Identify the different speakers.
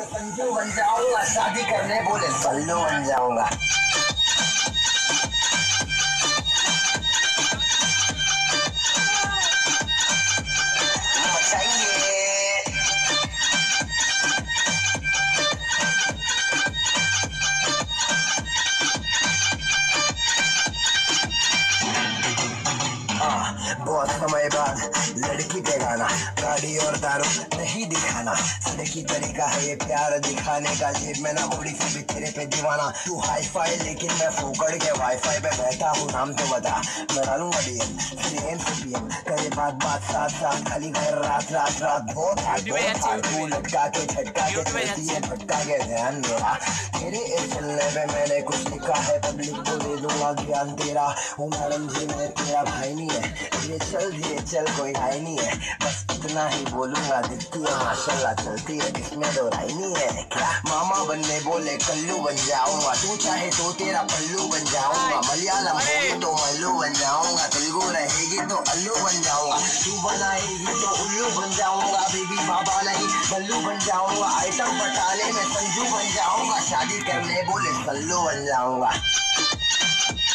Speaker 1: मैं संजू बन जाऊंगा, शादी करने बोले सल्लू बन जाऊंगा। बहुत समय बाद लड़की पे गाना, गाड़ी और दारू नहीं दिखाना, सड़की तरीका है ये प्यार दिखाने का। जेब में ना मुड़ी से भी तेरे पे दीवाना, तू हाई फाई लेकिन मैं फोकड़ के वाईफाई पे बैठा हूँ। नाम तो बता, मैं डालूंगा डीएम सीएम से पीएम, करे बात बात साथ साथ, खाली घर रात रात रात। बहुत तू लटका के झटका के चलती है, भटका के ध्यान मेरा तेरे इस चलने पे मैंने कुछ लिखा है, पब्लिक को दे दूंगा ज्ञान तेरा। हूँ मैडम जी मैं तेरा भाई नहीं है, धीरे चल कोई हाई नहीं है, बस इतना ही बोलूंगा। दिखती है माशाल्लाह चलती है, इसमें दो राय नहीं है क्या। मामा बनने बोले कल्लू बन जाऊंगा, तू चाहे तो तेरा पल्लू बन जाऊंगा। मलयालम होगी तो मल्लू बन जाऊंगा, तेलुगु रहेगी तो अल्लू बन जाऊंगा, तू बनाएगी तो उल्लू बन जाऊंगा। बेबी बाबा नहीं बल्लू बन जाऊंगा, आइटम बटाले में संजू बन जाऊंगा, शादी करने बोले सल्लू बन जाऊंगा।